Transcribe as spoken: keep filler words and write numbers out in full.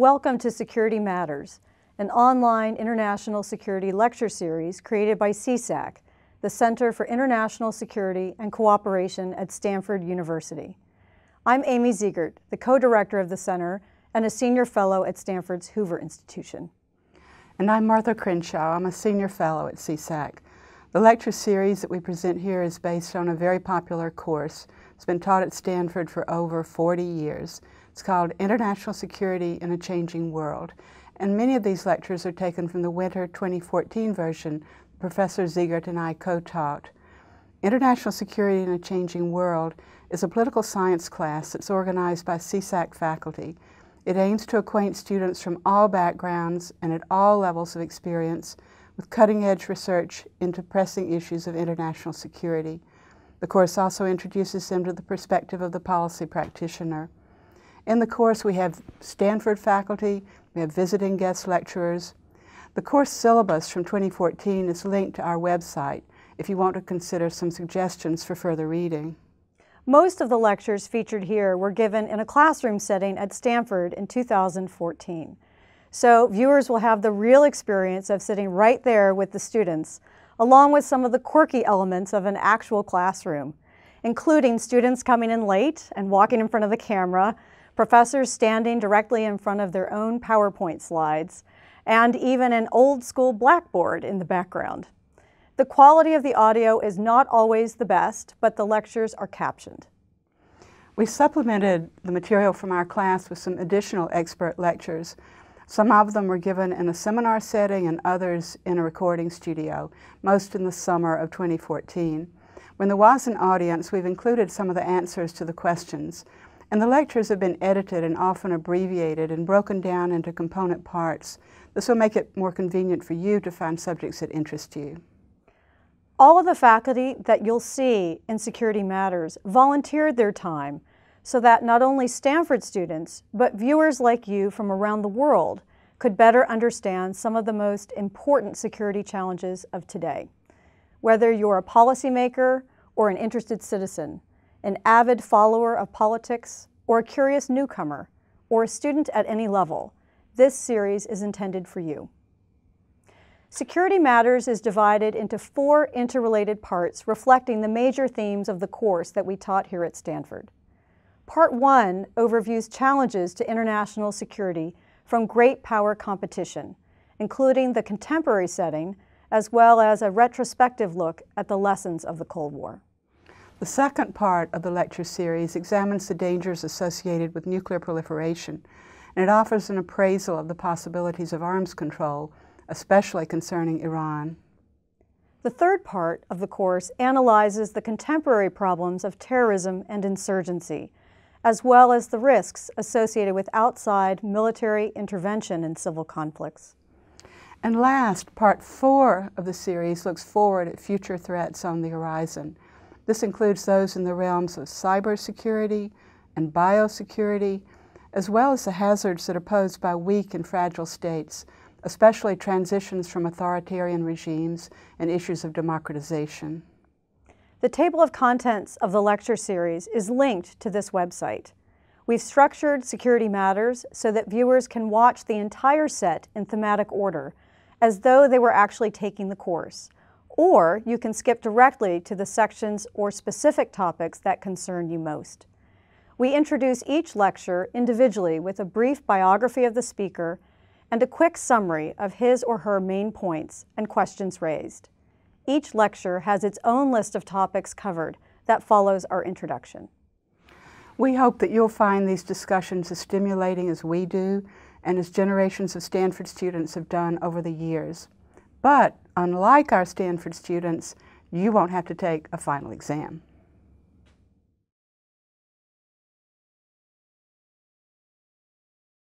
Welcome to Security Matters, an online international security lecture series created by C SAC, the Center for International Security and Cooperation at Stanford University. I'm Amy Ziegert, the co-director of the center and a senior fellow at Stanford's Hoover Institution. And I'm Martha Crenshaw. I'm a senior fellow at C SAC. The lecture series that we present here is based on a very popular course. It's been taught at Stanford for over forty years. It's called International Security in a Changing World. And many of these lectures are taken from the winter twenty fourteen version Professor Ziegert and I co-taught. International Security in a Changing World is a political science class that's organized by C SAC faculty. It aims to acquaint students from all backgrounds and at all levels of experience with cutting-edge research into pressing issues of international security. The course also introduces them to the perspective of the policy practitioner. In the course, we have Stanford faculty, we have visiting guest lecturers. The course syllabus from twenty fourteen is linked to our website if you want to consider some suggestions for further reading. Most of the lectures featured here were given in a classroom setting at Stanford in two thousand fourteen. So viewers will have the real experience of sitting right there with the students, along with some of the quirky elements of an actual classroom, including students coming in late and walking in front of the camera, professors standing directly in front of their own PowerPoint slides, and even an old-school blackboard in the background. The quality of the audio is not always the best, but the lectures are captioned. We supplemented the material from our class with some additional expert lectures. Some of them were given in a seminar setting and others in a recording studio, most in the summer of twenty fourteen. When there was an audience, we've included some of the answers to the questions. And the lectures have been edited and often abbreviated and broken down into component parts. This will make it more convenient for you to find subjects that interest you. All of the faculty that you'll see in Security Matters volunteered their time so that not only Stanford students, but viewers like you from around the world could better understand some of the most important security challenges of today. Whether you're a policymaker or an interested citizen, an avid follower of politics, or a curious newcomer, or a student at any level, this series is intended for you. Security Matters is divided into four interrelated parts reflecting the major themes of the course that we taught here at Stanford. Part one overviews challenges to international security from great power competition, including the contemporary setting, as well as a retrospective look at the lessons of the Cold War. The second part of the lecture series examines the dangers associated with nuclear proliferation, and it offers an appraisal of the possibilities of arms control, especially concerning Iran. The third part of the course analyzes the contemporary problems of terrorism and insurgency, as well as the risks associated with outside military intervention in civil conflicts. And last, part four of the series looks forward at future threats on the horizon. This includes those in the realms of cybersecurity and biosecurity, as well as the hazards that are posed by weak and fragile states, especially transitions from authoritarian regimes and issues of democratization. The table of contents of the lecture series is linked to this website. We've structured Security Matters so that viewers can watch the entire set in thematic order, as though they were actually taking the course. Or you can skip directly to the sections or specific topics that concern you most. We introduce each lecture individually with a brief biography of the speaker and a quick summary of his or her main points and questions raised. Each lecture has its own list of topics covered that follows our introduction. We hope that you'll find these discussions as stimulating as we do and as generations of Stanford students have done over the years. But unlike our Stanford students, you won't have to take a final exam.